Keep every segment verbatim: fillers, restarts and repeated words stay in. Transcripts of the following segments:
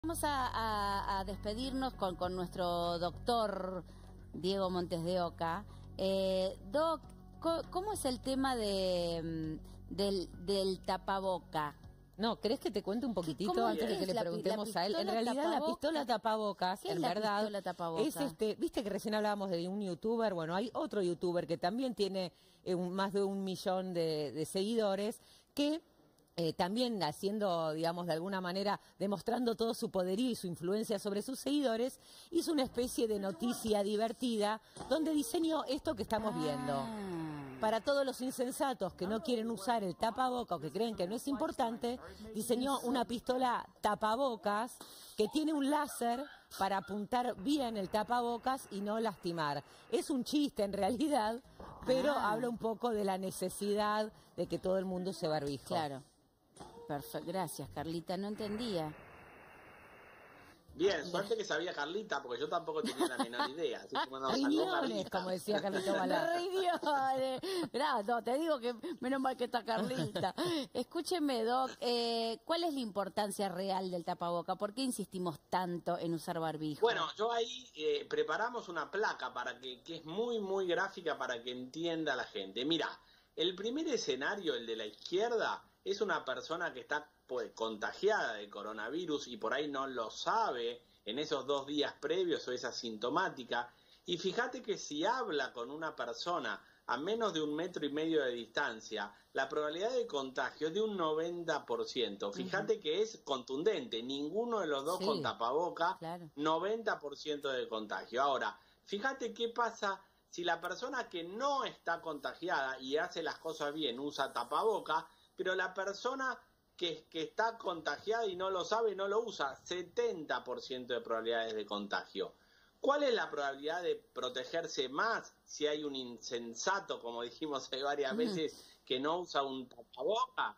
Vamos a, a, a despedirnos con, con nuestro doctor Diego Montes de Oca. Eh, Doc, ¿cómo es el tema de, del, del tapaboca? No, ¿crees que te cuente un poquitito antes de que le preguntemos a él? En realidad la pistola tapabocas, en verdad, es este, viste que recién hablábamos de un youtuber, bueno, hay otro youtuber que también tiene eh, un, más de un millón de, de seguidores, que eh, también haciendo, digamos, de alguna manera, demostrando todo su poderío y su influencia sobre sus seguidores, hizo una especie de noticia divertida donde diseñó esto que estamos viendo. Para todos los insensatos que no quieren usar el tapaboca o que creen que no es importante, diseñó una pistola tapabocas que tiene un láser para apuntar bien el tapabocas y no lastimar. Es un chiste en realidad, pero ah. habla un poco de la necesidad de que todo el mundo use barbijo. Claro. Perfecto. Gracias, Carlita. No entendía. Bien, suerte que sabía Carlita, porque yo tampoco tenía la menor idea. Así que bueno, Riñones, como decía Carlita Balá. Riñones. No, te digo que menos mal que está Carlita. Escúcheme, Doc, eh, ¿cuál es la importancia real del tapaboca? ¿Por qué insistimos tanto en usar barbijo? Bueno, yo ahí eh, preparamos una placa para que, que es muy, muy gráfica para que entienda la gente. Mira, el primer escenario, el de la izquierda, es una persona que está pues, contagiada de coronavirus y por ahí no lo sabe en esos dos días previos o es asintomática. Y fíjate que si habla con una persona a menos de un metro y medio de distancia, la probabilidad de contagio es de un noventa por ciento. Fíjate uh-huh. que es contundente, ninguno de los dos sí, con tapaboca, claro. noventa por ciento de contagio. Ahora, fíjate qué pasa si la persona que no está contagiada y hace las cosas bien usa tapaboca, pero la persona que, que está contagiada y no lo sabe, no lo usa, setenta por ciento de probabilidades de contagio. ¿Cuál es la probabilidad de protegerse más si hay un insensato, como dijimos varias veces, que no usa un tapaboca?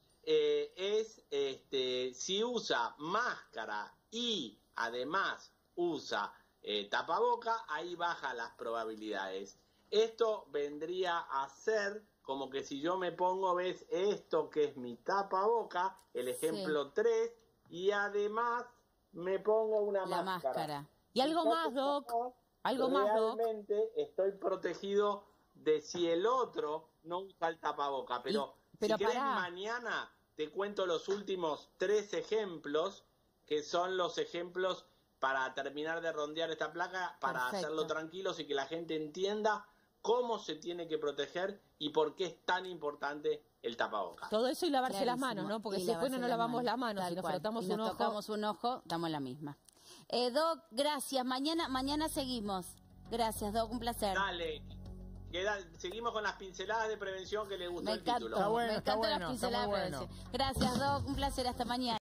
Eh, es este, si usa máscara y además usa eh, tapaboca, ahí bajan las probabilidades. Esto vendría a ser como que si yo me pongo, ves, esto que es mi tapaboca, el ejemplo sí. tres, y además me pongo una La máscara. máscara. Y algo y más, Doc. Algo más, Doc. Realmente estoy protegido de si el otro no usa el tapaboca. Pero, y, pero si querés, mañana te cuento los últimos tres ejemplos, que son los ejemplos para terminar de rondear esta placa, para Perfecto. hacerlo tranquilos y que la gente entienda cómo se tiene que proteger y por qué es tan importante el tapabocas. Todo eso y lavarse Clarísimo. las manos, ¿no? Porque y si después no nos lavamos las manos, si nos cual. frotamos y nos un ojo... tocamos un ojo, damos la misma. Eh, Doc, gracias. Mañana mañana seguimos. Gracias, Doc, un placer. Dale. Queda, seguimos con las pinceladas de prevención que le gustó me el encantó, título. Bueno, me encantan bueno, las pinceladas de prevención. Bueno. Gracias, Doc, un placer. Hasta mañana.